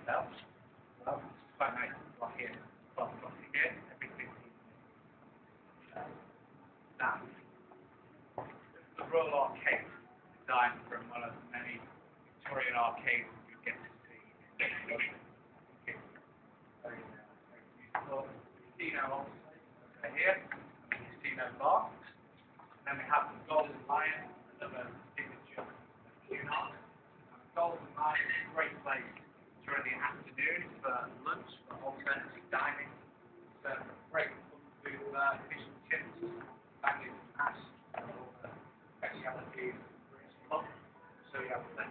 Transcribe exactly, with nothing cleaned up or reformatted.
myself. Well, it's quite nice to go here. twelve o'clock here, every fifteen minutes. Uh, now, this is the Royal Arcade, designed from one of the many Victorian arcades you get to see in London. It's very, uh, very beautiful. Casino, obviously, over here, and the casino bar. And then we have the Golden Lion, another signature Cunard. And the Golden Lion is a great place during the afternoon for lunch, for alternative dining. So great fun food there, fish and chips, banging mash, and all the specialities of the British pub. So you have